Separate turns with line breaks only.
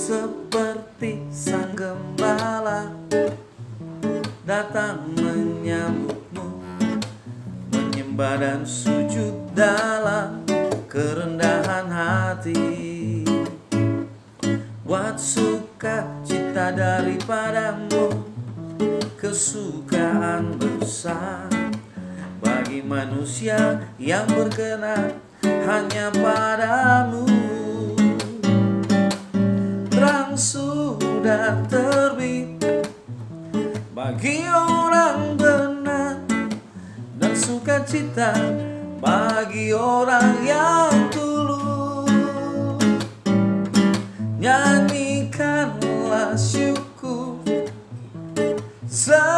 seperti sang gembala datang menyambutmu, menyembah dan sujud dalam kerendahan hati. Buat sukacita daripadamu, kesukaan besar bagi manusia yang berkenan hanya padamu. Terang sudah terbit bagi orang benar, dan sukacita bagi orang yang tulus. Nyanyikanlah syukur